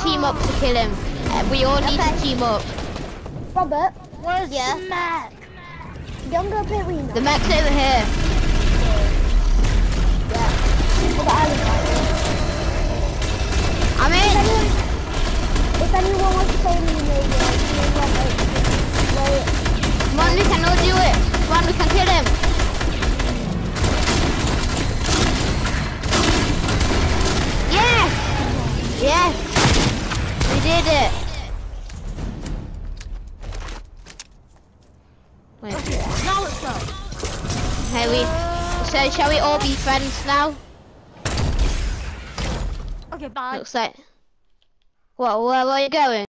team up to kill him. We all need to team up. Robert, Where's yeah? the mech? Don't go pit arena. The mech's over here. Yeah. For the island. I'm in. If anyone wants to say anything, wait. Come on, we can all do it. Come on, we can kill him. Yes! Yes! We did it. Wait. Now let's go. Okay, so shall we all be friends now? Okay, bye. Looks like. What? Where are you going?